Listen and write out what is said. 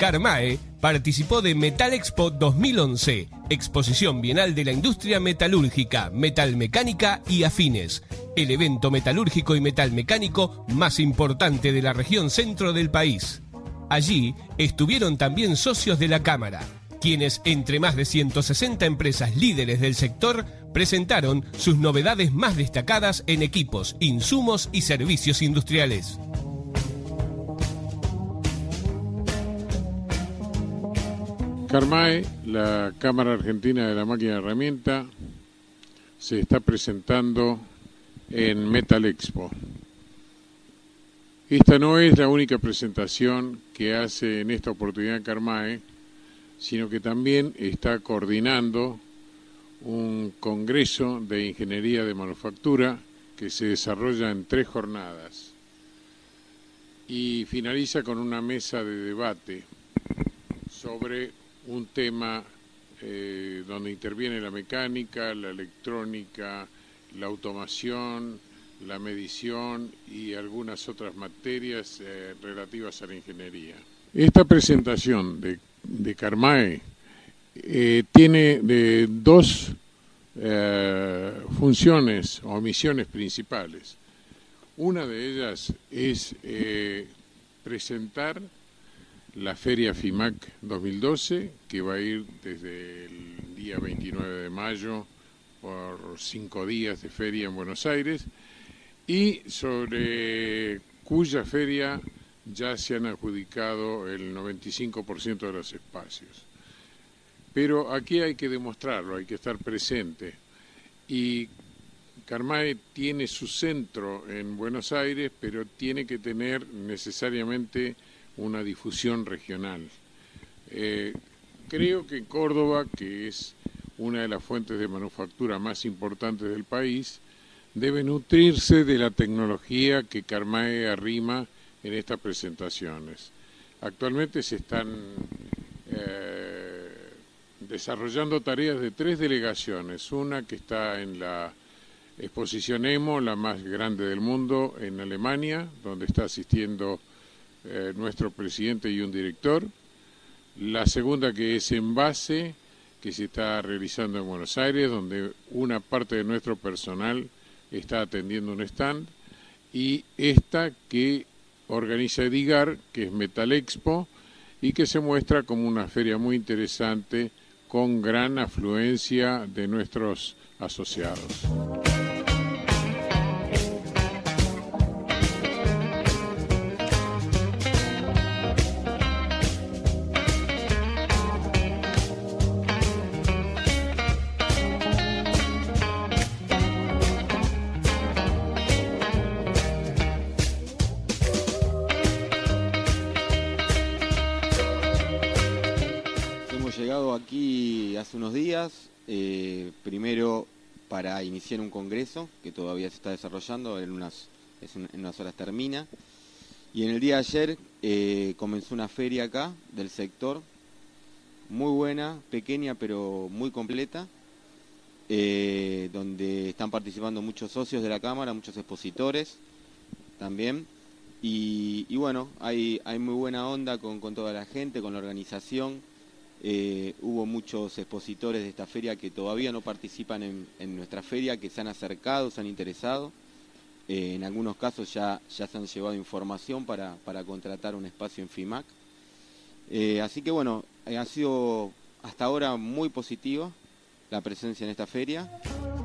Carmae participó de Metal Expo 2011, exposición bienal de la industria metalúrgica, metalmecánica y afines, el evento metalúrgico y metalmecánico más importante de la región centro del país. Allí estuvieron también socios de la Cámara, quienes, entre más de 160 empresas líderes del sector, presentaron sus novedades más destacadas en equipos, insumos y servicios industriales. Carmae, la Cámara Argentina de la Máquina de Herramienta, se está presentando en Metal Expo. Esta no es la única presentación que hace en esta oportunidad Carmae, sino que también está coordinando un congreso de ingeniería de manufactura que se desarrolla en 3 jornadas y finaliza con una mesa de debate sobre un tema donde interviene la mecánica, la electrónica, la automación, la medición y algunas otras materias relativas a la ingeniería. Esta presentación de Carmae tiene 2 funciones o misiones principales. Una de ellas es presentar la Feria FIMAC 2012, que va a ir desde el día 29 de mayo por 5 días de feria en Buenos Aires, y sobre cuya feria ya se han adjudicado el 95% de los espacios. Pero aquí hay que demostrarlo, hay que estar presente. Y Carmae tiene su centro en Buenos Aires, pero tiene que tener necesariamente una difusión regional. Creo que Córdoba, que es una de las fuentes de manufactura más importantes del país, debe nutrirse de la tecnología que Carmae arrima en estas presentaciones. Actualmente se están desarrollando tareas de 3 delegaciones, una que está en la exposición EMO, la más grande del mundo, en Alemania, donde está asistiendo nuestro presidente y un director. La segunda, que es en base, que se está realizando en Buenos Aires, donde una parte de nuestro personal está atendiendo un stand. Y esta que organiza Edigar, que es Metal Expo, y que se muestra como una feria muy interesante con gran afluencia de nuestros asociados. Llegado aquí hace unos días, primero para iniciar un congreso que todavía se está desarrollando, en unas horas termina, y en el día de ayer comenzó una feria acá del sector, muy buena, pequeña pero muy completa, donde están participando muchos socios de la Cámara, muchos expositores también, y bueno, hay muy buena onda con toda la gente, con la organización. Hubo muchos expositores de esta feria que todavía no participan en nuestra feria, que se han acercado, se han interesado. En algunos casos ya se han llevado información para contratar un espacio en FIMAC. Así que bueno, ha sido hasta ahora muy positiva la presencia en esta feria.